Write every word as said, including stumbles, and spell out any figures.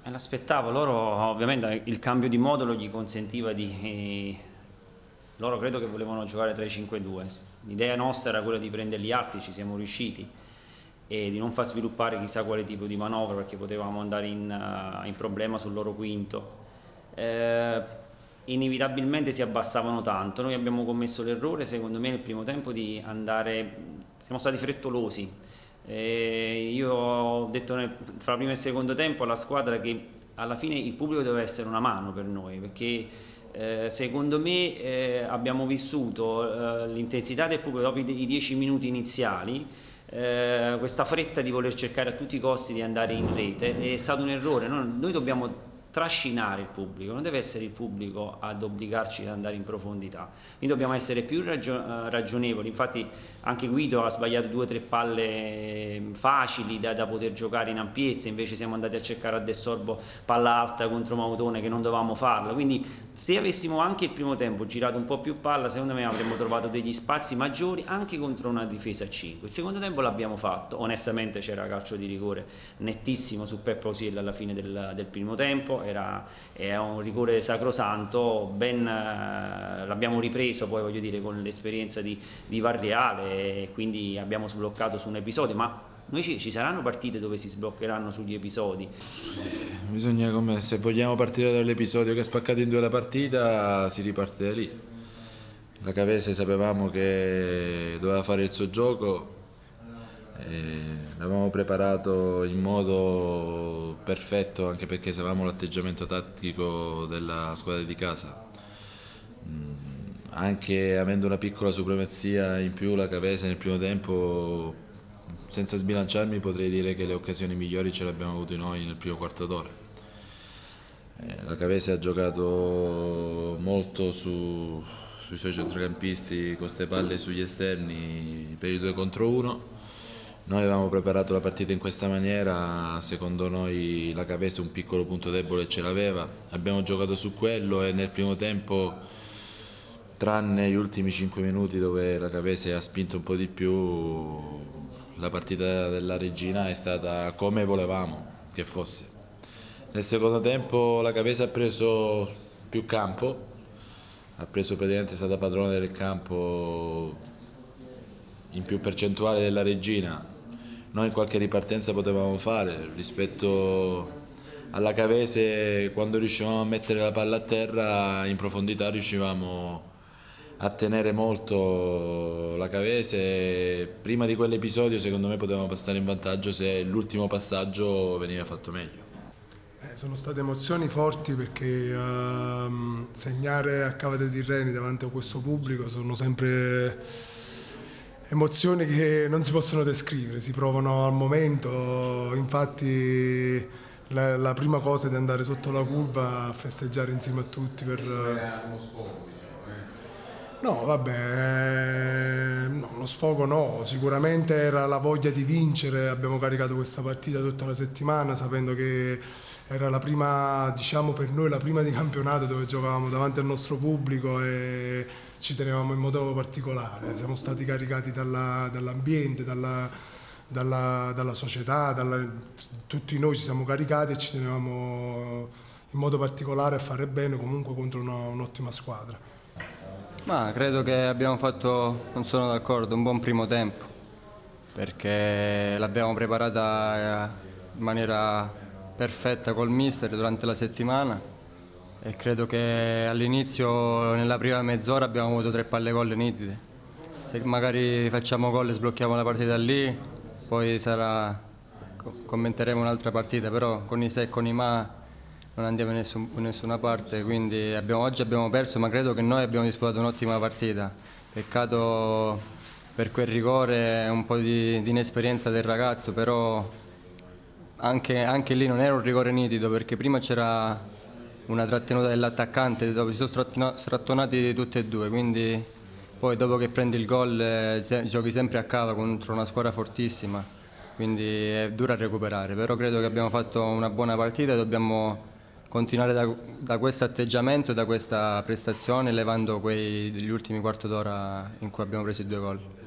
l'aspettavo, loro ovviamente il cambio di modulo gli consentiva di... Eh, loro credo che volevano giocare tre cinque due, l'idea nostra era quella di prenderli alti, ci siamo riusciti, e di non far sviluppare chissà quale tipo di manovra perché potevamo andare in, uh, in problema sul loro quinto. Eh, inevitabilmente si abbassavano tanto, noi abbiamo commesso l'errore secondo me nel primo tempo di andare, siamo stati frettolosi. Eh, io ho detto nel, fra primo e secondo tempo alla squadra che alla fine il pubblico deve essere una mano per noi, perché eh, secondo me eh, abbiamo vissuto eh, l'intensità del pubblico dopo i, i dieci minuti iniziali, eh, questa fretta di voler cercare a tutti i costi di andare in rete è stato un errore. Noi, noi dobbiamo trascinare il pubblico, non deve essere il pubblico ad obbligarci ad andare in profondità, quindi dobbiamo essere più ragio ragionevoli. Infatti anche Guido ha sbagliato due o tre palle facili da, da poter giocare in ampiezza, invece siamo andati a cercare a Dessorbo palla alta contro Mautone che non dovevamo farla, quindi se avessimo anche il primo tempo girato un po' più palla secondo me avremmo trovato degli spazi maggiori anche contro una difesa a cinque. Il secondo tempo l'abbiamo fatto, onestamente c'era calcio di rigore nettissimo su Peppo Osiel alla fine del, del primo tempo. Era, era un rigore sacrosanto, ben eh, l'abbiamo ripreso poi voglio dire con l'esperienza di, di Varreale, e quindi abbiamo sbloccato su un episodio, ma noi ci, ci saranno partite dove si sbloccheranno sugli episodi. Bisogna, come se vogliamo partire dall'episodio che ha spaccato in due la partita, si riparte da lì. La Cavese sapevamo che doveva fare il suo gioco, l'avevamo preparato in modo perfetto anche perché sapevamo l'atteggiamento tattico della squadra di casa. Anche avendo una piccola supremazia in più la Cavese nel primo tempo, senza sbilanciarmi potrei dire che le occasioni migliori ce le abbiamo avute noi nel primo quarto d'ora. La Cavese ha giocato molto su, sui suoi centrocampisti con queste palle sugli esterni per i due contro uno. Noi avevamo preparato la partita in questa maniera, secondo noi la Cavese un piccolo punto debole ce l'aveva, abbiamo giocato su quello e nel primo tempo, tranne gli ultimi cinque minuti dove la Cavese ha spinto un po' di più, la partita della Regina è stata come volevamo che fosse. Nel secondo tempo la Cavese ha preso più campo, ha preso praticamente, è stata padrona del campo in più percentuale della Regina. Noi in qualche ripartenza potevamo fare rispetto alla Cavese, quando riuscivamo a mettere la palla a terra in profondità riuscivamo a tenere molto la Cavese. Prima di quell'episodio secondo me potevamo passare in vantaggio se l'ultimo passaggio veniva fatto meglio. Eh, sono state emozioni forti perché uh, segnare a Cava dei Tirreni davanti a questo pubblico sono sempre emozioni che non si possono descrivere, si provano al momento. Infatti la, la prima cosa è di andare sotto la curva a festeggiare insieme a tutti per... Era uno sfogo, diciamo, eh? No, vabbè, no, lo sfogo no, sicuramente era la voglia di vincere. Abbiamo caricato questa partita tutta la settimana sapendo che era la prima, diciamo per noi, la prima di campionato dove giocavamo davanti al nostro pubblico e ci tenevamo in modo particolare. Siamo stati caricati dall'ambiente, dalla, dalla, dalla società, dalla, tutti noi ci siamo caricati e ci tenevamo in modo particolare a fare bene comunque contro un'ottima squadra. Ma credo che abbiamo fatto, non sono d'accordo, un buon primo tempo perché l'abbiamo preparata in maniera perfetta col mister durante la settimana e credo che all'inizio, nella prima mezz'ora, abbiamo avuto tre palle gol nitide. Se magari facciamo gol e sblocchiamo la partita lì, poi sarà, commenteremo un'altra partita, però con i se e con i ma non andiamo in nessun, in nessuna parte, quindi abbiamo, oggi abbiamo perso, ma credo che noi abbiamo disputato un'ottima partita. Peccato per quel rigore, un po' di, di inesperienza del ragazzo, però anche, anche lì non era un rigore nitido perché prima c'era una trattenuta dell'attaccante, dopo si sono strattonati tutti e due, quindi poi dopo che prendi il gol eh, giochi sempre a cava contro una squadra fortissima, quindi è dura a recuperare, però credo che abbiamo fatto una buona partita e dobbiamo continuare da, da questo atteggiamento e da questa prestazione, levando quei, gli ultimi quarto d'ora in cui abbiamo preso i due gol.